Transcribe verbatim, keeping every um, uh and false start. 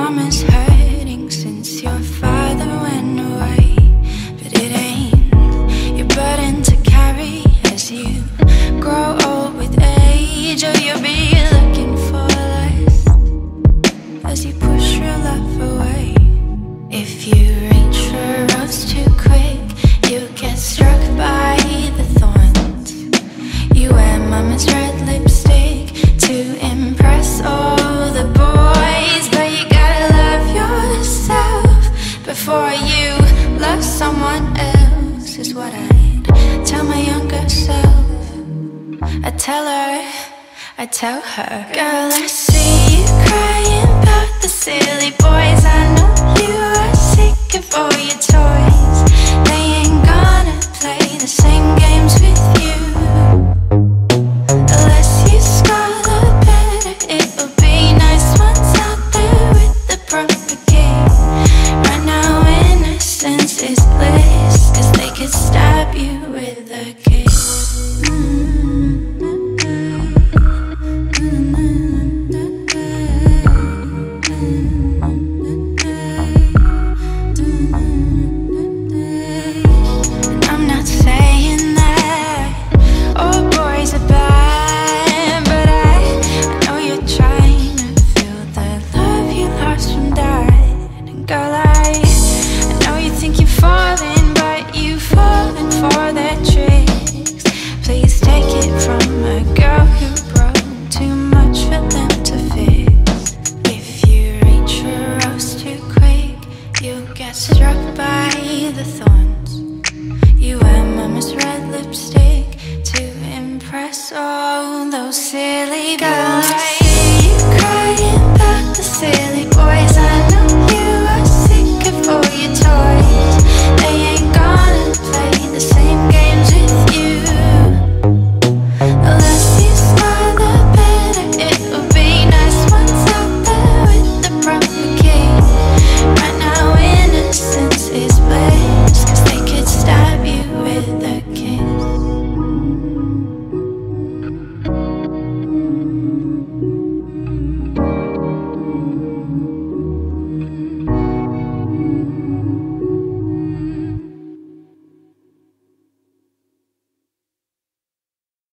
mama's hurting since your father went away, but it ain't your burden to carry as you grow old with age, or you'll be looking for less as you push your love away. If you reach for a rose too quick, you'll get struck by the thorns. You wear mama's red lipstick to impress all the boys, but you gotta love yourself before you love someone else, is what I'd tell my younger self. I tell her, I tell her, girl, I see you crying about the silly boys. I know you are sick of all your toys. They ain't gonna play the same games with you. Unless you scholar better, it'll be nice ones out there with the proper game. Right now innocence is bliss, cause they could stab you with a kiss. mm. Struck by the thorns. You wear mama's red lipstick to impress all those silly boys. Girl, I see you crying about the silly